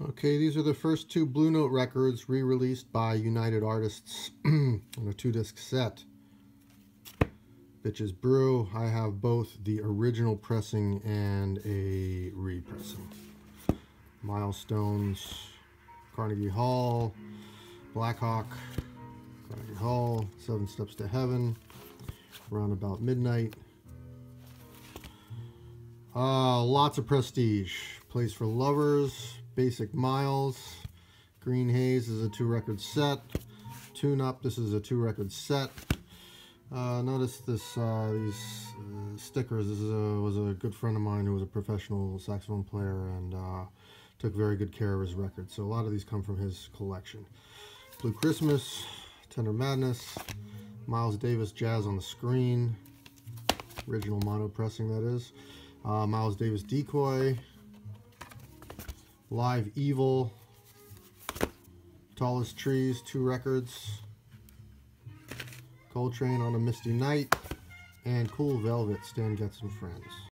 Okay, these are the first two Blue Note records re-released by United Artists on a 2-disc set. Bitches Brew. I have both the original pressing and a repressing. Milestones, Carnegie Hall, Blackhawk, Carnegie Hall, 7 Steps to Heaven, Around About Midnight. Lots of prestige. Place for Lovers, Basic Miles, Green Haze is a 2-record set. Tune Up, this is a 2-record set. Notice this these stickers. This was a good friend of mine who was a professional saxophone player and took very good care of his records. So a lot of these come from his collection. Blue Christmas, Tender Madness, Miles Davis Jazz on the Screen, original mono pressing that is. Miles Davis Decoy, Live Evil, Tallest Trees, 2 records, Coltrane on a Misty Night, and Cool Velvet, Stan Getz and Friends.